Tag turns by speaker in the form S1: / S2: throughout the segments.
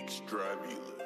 S1: Extravulous.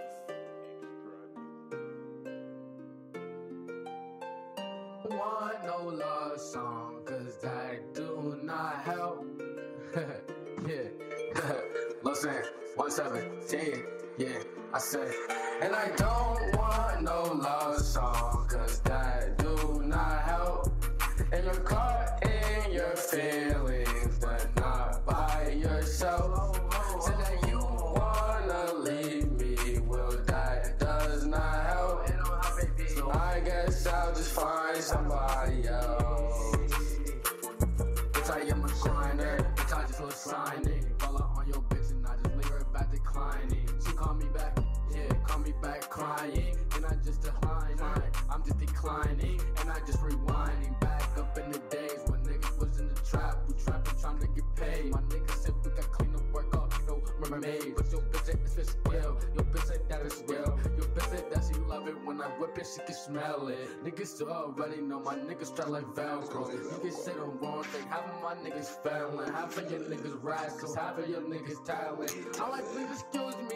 S2: Want no love song, cause that do not help. Yeah. Lil Sayian, 117, yeah, I said. And I don't want no love song, cause that do not help. And you're caught in your feelings, but not by yourself. Said that you wanna leave me, well that does not help. So I guess I'll just find somebody else. Bitch, I am a grinder, bitch, I just Lil Sayian. Fall out on your bitch and I just leave her back declining. She call me back, yeah, call me back crying. And I just decline, I'm just declining. And I just rewinding back up in the days when niggas was in the trap. We trapping, trying to get paid. My niggas said we got clean up work off, no mermaid. But your bitch said it's for skill, your bitch said that it's real. Your bitch said that she love it when I whip it, she can smell it. Niggas still already know my niggas strap like Velcro. Niggas say the wrong thing, half of my niggas failing. Half of your niggas rascals, half of your niggas talent. I'm like, please excuse me.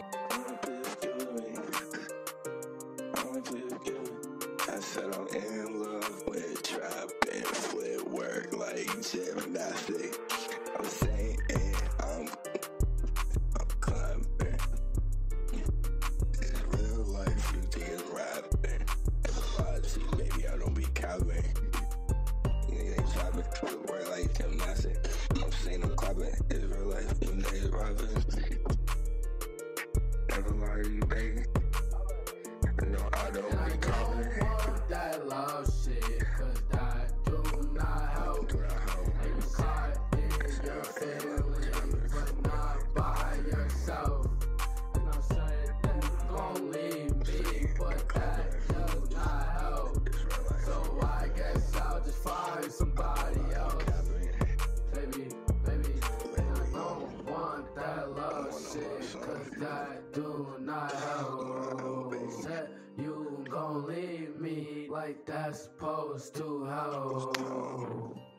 S3: I said I'm in love with trap and footwork like gymnastics. I'm saying I'm climbing. It's real life, you think it's rapping. Everybody, baby, I don't be capping. Niggas ain't trapping, footwork like gymnastics. I'm saying I'm clapping. It's real life, you niggas rapping. Never lie to you, baby. No, I don't be confident.
S2: Want that love shit, cause that do not help. And you caught in your feelings, but not by yourself. And I'm saying that you gon' leave me, but that does not help. So I guess I'll just find somebody else. Baby, I don't want that love shit, cause that do not help. Said you gon' leave me like that's supposed to help.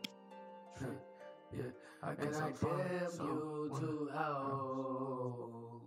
S2: Yeah, I guess I damn you to help.